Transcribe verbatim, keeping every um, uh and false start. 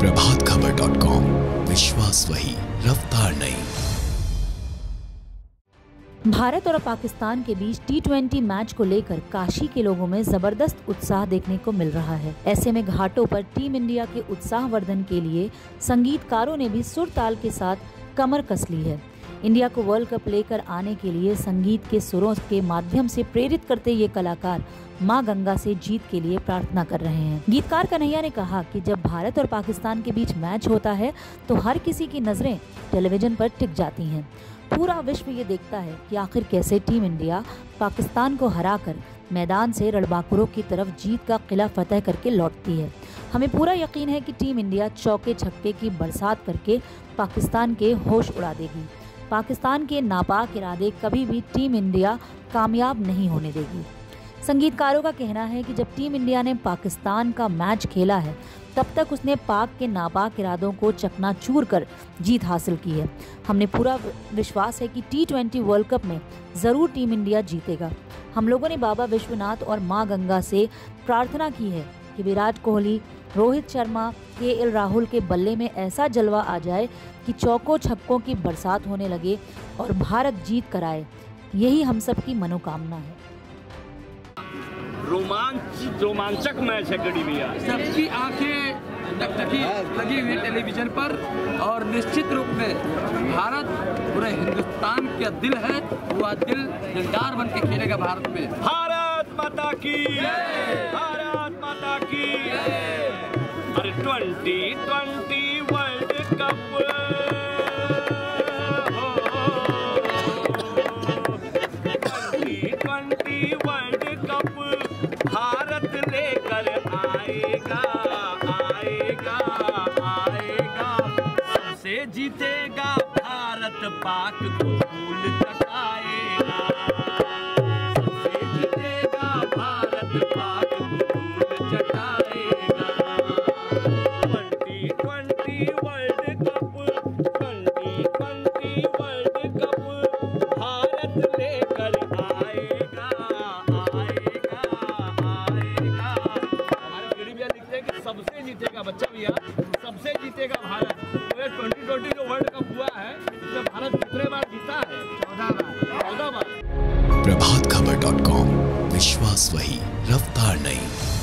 Prabhat Khabar dot com, विश्वास वही, रफ्तार नहीं। भारत और पाकिस्तान के बीच टी ट्वेंटी मैच को लेकर काशी के लोगों में जबरदस्त उत्साह देखने को मिल रहा है। ऐसे में घाटों पर टीम इंडिया के उत्साहवर्धन के लिए संगीतकारों ने भी सुर ताल के साथ कमर कस ली है। इंडिया को वर्ल्ड कप लेकर आने के लिए संगीत के सुरों के माध्यम से प्रेरित करते ये कलाकार मां गंगा से जीत के लिए प्रार्थना कर रहे हैं। गीतकार कन्हैया ने कहा कि जब भारत और पाकिस्तान के बीच मैच होता है तो हर किसी की नजरें टेलीविजन पर टिक जाती हैं। पूरा विश्व ये देखता है कि आखिर कैसे टीम इंडिया पाकिस्तान को हराकर मैदान से रणबांकुरों की तरफ जीत का किला फतेह करके लौटती है। हमें पूरा यकीन है कि टीम इंडिया चौके छक्के की बरसात करके पाकिस्तान के होश उड़ा देगी। पाकिस्तान के नापाक इरादे कभी भी टीम इंडिया कामयाब नहीं होने देगी। संगीतकारों का कहना है कि जब टीम इंडिया ने पाकिस्तान का मैच खेला है तब तक उसने पाक के नापाक इरादों को चकनाचूर कर जीत हासिल की है। हमने पूरा विश्वास है कि टी ट्वेंटी वर्ल्ड कप में ज़रूर टीम इंडिया जीतेगा। हम लोगों ने बाबा विश्वनाथ और मां गंगा से प्रार्थना की है कि विराट कोहली, रोहित शर्मा, के एल राहुल के बल्ले में ऐसा जलवा आ जाए कि चौकों छक्कों की बरसात होने लगे और भारत जीत कर आए। यही हम सब की मनोकामना है। रोमांच रोमांचक मैच है गड़ी भैया। सबकी आंखें टकटकी लगी हुई टेलीविजन पर और निश्चित रूप में भारत पूरे हिंदुस्तान का दिल है। वह दिल दिलदार बन के खेलेगा भारत में। भारत माता की जय, भारत माता की जय। अरे twenty twenty world cup twenty twenty world cup Bharat लेकर आएगा आएगा आएगा। सबसे जीतेगा भारत, पाक को धूल चटाएगा। सबसे जीतेगा भारत, पाक को धूल चटाएगा। Twenty twenty world cup twenty twenty world cup Bharat लेकर आएगा आएगा आएगा। हमारे गरीब भैया लिखते हैं कि सबसे जीतेगा बच्चा भैया, सबसे जीतेगा भारत। तो ट्वेंटी ट्वेंटी जो वर्ल्ड कप हुआ है इसमें भारत कितने बार जीता है? चौदह बार चौदह बार। प्रभात खबर डॉट कॉम, विश्वास वही, रफ्तार नहीं।